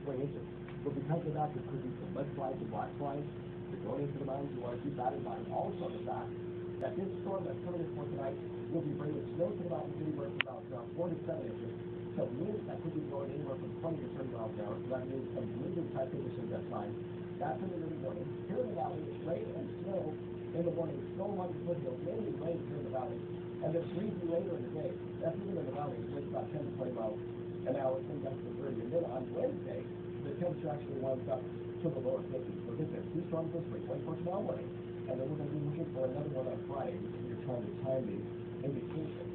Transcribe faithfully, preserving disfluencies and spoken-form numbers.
swing into. So because of that, there could be some mud slides and black slides. If you're going into the mountains, you want to keep that in mind. Also the fact that this storm that's coming in for tonight will be bringing snow to the mountains anywhere from about uh, four to seven inches. So winds that could be blowing anywhere from twenty to thirty miles an hour. So that means some blizzard type conditions at times. That's in the early morning. Here in the valley, it's rain and snow in the morning. Snow along the foothills, mainly rain here in the valley. And then breezy later in the day. That's even in the valley. It's winds about ten to twenty miles an hour, sometimes to thirty. And then on Wednesday, the temperature actually winds up to the lower fifties. So this is two storms this week, one for tomorrow morning, and then we're going to be looking for another one on Friday. You're trying to time the indication.